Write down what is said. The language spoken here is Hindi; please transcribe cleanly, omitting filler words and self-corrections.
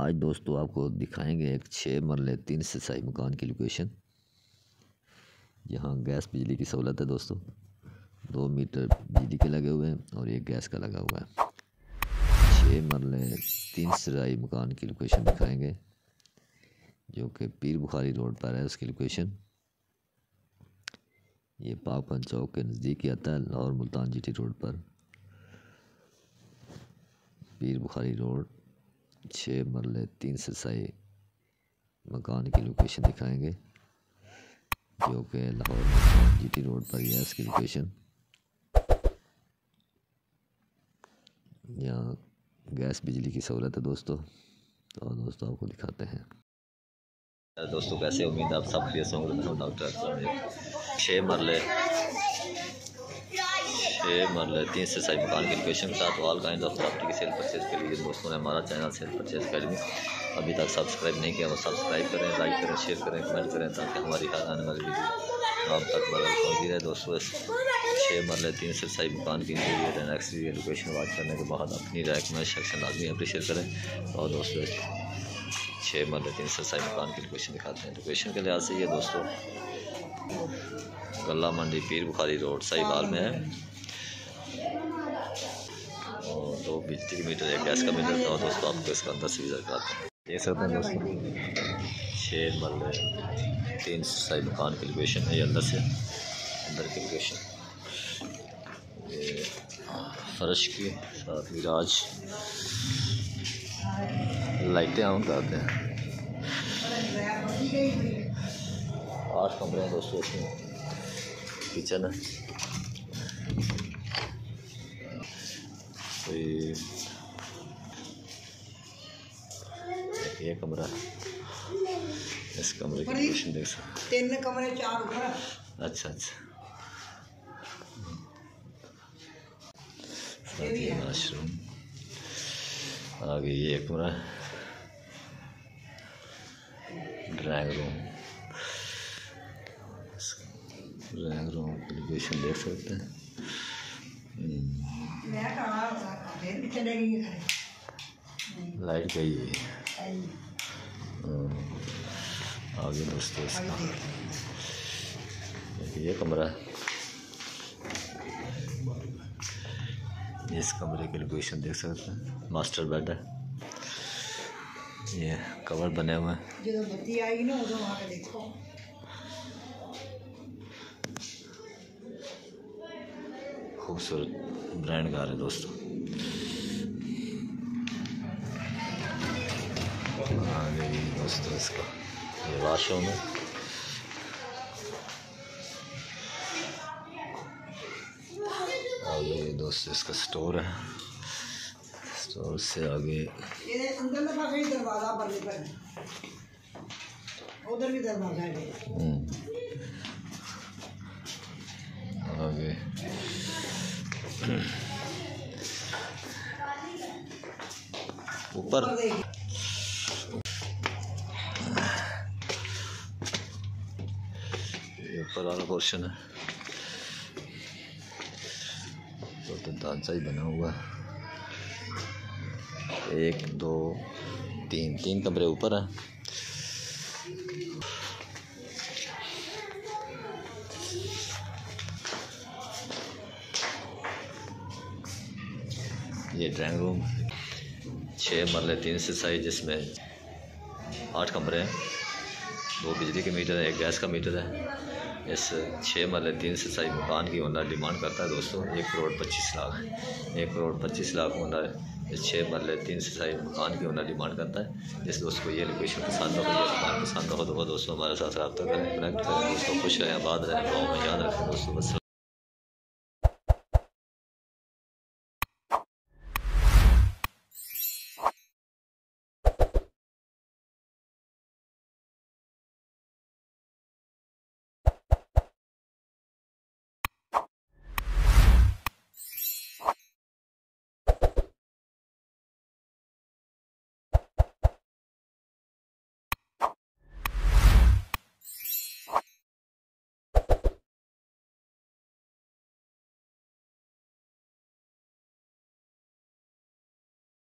आज दोस्तों आपको दिखाएंगे एक 6 मरले 3 सिसाई मकान की लोकेशन। यहाँ गैस बिजली की सहूलत है दोस्तों। 2 मीटर बिजली के लगे हुए हैं और एक गैस का लगा हुआ है। 6 मरले 3 सिसाई मकान की लोकेशन दिखाएंगे जो कि पीर बुखारी रोड पर है। उसकी लोकेशन ये पाकपन चौक के नज़दीक ही आता है, लाहौर मुल्तान जीटी रोड पर। पीर बुखारी रोड 6 मरले 3 सिसाई मकान की लोकेशन दिखाएंगे जो कि लाहौर जीटी रोड पर ही है। इसकी लोकेशन यहाँ गैस बिजली की सहूलत है दोस्तों। तो दोस्तों आपको दिखाते हैं। दोस्तों कैसे, उम्मीद आप सब खैरियत से होंगे। डॉक्टर 6 मरले 3 सिसाई मकान की लोकेशन के साथ ऑल काइंड ऑफ प्रॉपर्टी की सेल परचेज के लिए दोस्तों ने हमारा चैनल सेल परचेज अकेडमी अभी तक सब्सक्राइब नहीं किया, वो सब्सक्राइब करें, लाइक करें, शेयर करें, कमेंट करें ताकि हमारी हर आने वाली वीडियो आप तक बराबर पहुँचती रहे। दोस्तों 6 मरले 3 सिसाई मकान की interior and exterior location watch करने के बाद अपनी राय कमेंट सेक्शन लाजमी अप्रीशिएट करें। और दोस्तों 6 मरले 3 सिसाई मकान की लोकेशन दिखाते हैं। लोकेशन के लिहाज से ये दोस्तों गला मंडी पीर बुखारी रोड साहिवाल में है और 2 बिजली के मीटर, एक गैस का मीटर था। और दोस्तों आपको इसका अंदर से विज़िट कराते हैं। देख सकते हैं दोस्तों 6 मरले 3 सिसाई मकान की लोकेशन है। ये अंदर की लोकेशन, ये फर्श की साथ मिराज लाइटें ऑन करते हैं। 8 कमरे हैं दोस्तों इसमें। किचन है, तो ये कमरा है। इस कमरे की लोकेशन देख सकते हैं। 3 कमरे 4 ऊपर। अच्छा ये वाशरूम, आगे ये कमरा, ड्राइंग रूम की लोकेशन देख सकते हैं। लाइट गई है आगे दोस्तों इसका ये कमरा है। इस कमरे की लोकेशन देख सकते हैं। मास्टर बेड है, ये कवर बने हुए हैं। जो बत्ती आएगी ना उधर वहाँ पे देखो। खूबसूरत ब्रांड कार है दोस्तों। आगे दोस्तों इसका ये वाशरूम है। आगे दोस्तों इसका स्टोर है। स्टोर से आगे ये अंदर में काफी दरवाजा बंद पर, उधर भी दरवाजा है। आगे ऊपर ऊपर वाला पोर्शन है तो ढांचा ही बना हुआ है। 1 2 3 कमरे ऊपर है। ये ड्राइंग रूम 6 मरले 3 सिसाई जिसमें 8 कमरे हैं, 2 बिजली के मीटर है, एक गैस का मीटर है। इस 6 मरले 3 सिसाई मकान की ओनर डिमांड करता है दोस्तों 1,25,00,000। 1,25,00,000 ओनर इस 6 मरले 3 सिसाई मकान की ओनर डिमांड करता है। जिस दोस्त को ये लोकेशन पसंद हो, ये मकान पसंद हो तो वो दोस्तों हमारे साथ रब्ता करें, कनेक्ट करें। दोस्तों खुश रहें, आबाद रहें, दुआओं में याद रखें दोस्तों। बस।